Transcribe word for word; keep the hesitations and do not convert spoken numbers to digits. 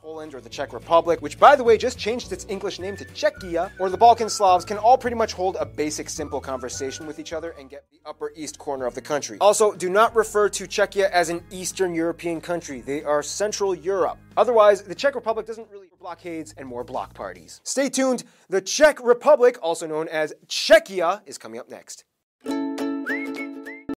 Poland or the Czech Republic, which by the way just changed its English name to Czechia, or the Balkan Slavs can all pretty much hold a basic simple conversation with each other and get the upper east corner of the country. Also, do not refer to Czechia as an Eastern European country. They are Central Europe. Otherwise, the Czech Republic doesn't really blockades and more block parties. Stay tuned. The Czech Republic, also known as Czechia, is coming up next.